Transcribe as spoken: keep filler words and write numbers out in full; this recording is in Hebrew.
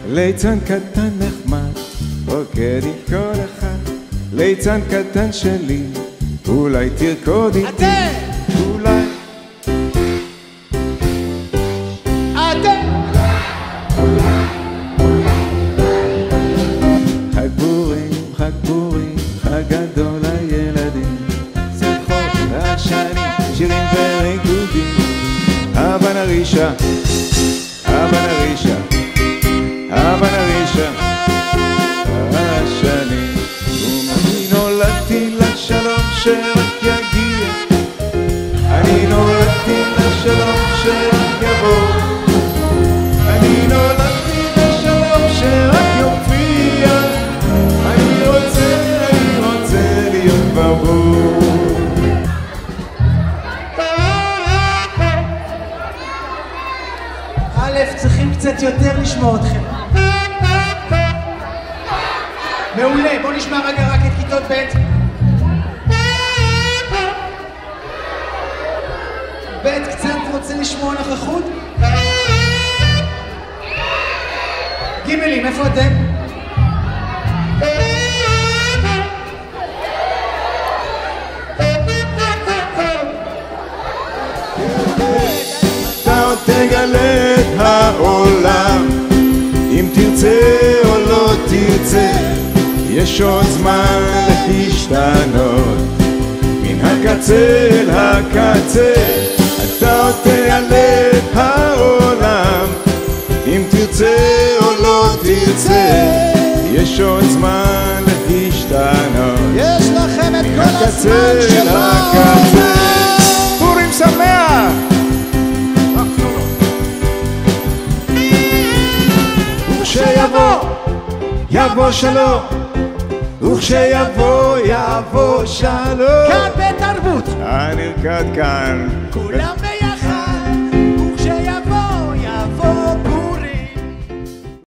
ליצן קטן נחמד, רוקד עם כל אחד. ליצן קטן שלי, אולי תרקוד איתי. אתם! אולי. אתם! חג פורים, חג פורים, חג גדול לילדים. שמחות ועשנים, שירים וריקודים. אבא נרישה, אבא נרישה, אבא נרישה. השנים, ואני נולדתי לשלום שרק יגיע. אני נולדתי לשלום שרק יבוא. אני נולדתי לשלום שרק יופיע. אני רוצה, אני רוצה להיות ברור. א', צריכים קצת יותר לשמוע אתכם. מעולה, בוא נשמע רגע רק את כיתות ב'. ב' קצת רוצה לשמוע נוכחות. גימלים, איפה אתם? אתה עוד תגלה את העולם, אם תרצה או לא תרצה. יש עוד זמן להשתנות, מן הקצה אל הקצה. אתה עוד תגלה את העולם, אם תרצה או לא תרצה. יש עוד זמן להשתנות, יש לכם את כל הקצה הזמן אל הקצה. פורים שמח! וכשיבוא, יבוא שלום. וכשיבוא, יבוא שלום. כאן בתרבות הנרקד כאן כולם